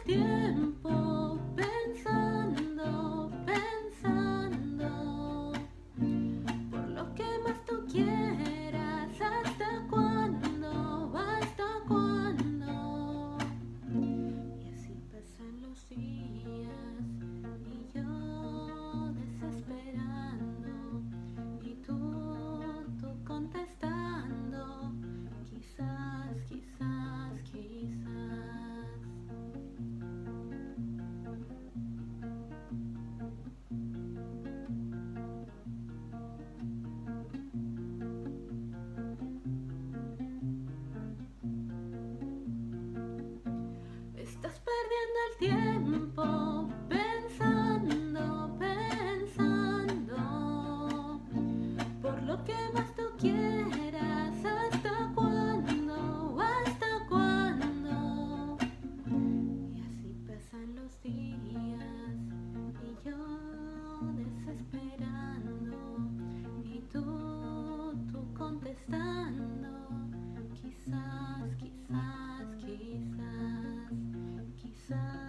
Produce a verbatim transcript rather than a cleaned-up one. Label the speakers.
Speaker 1: tiempo pensando, pensando por lo que más tú quieras. ¿Hasta cuándo? ¿Hasta cuándo? Y así pasan los días y yo desesperando y tú, tú contestando. Quizás, quizás, quizás. Estás perdiendo el tiempo pensando, pensando por lo que más tú quieras. ¿Hasta cuándo? ¿Hasta cuándo? Y así pasan los días y yo desesperando y tú, tú contestando. Quizás, quizás, quizás, quizás.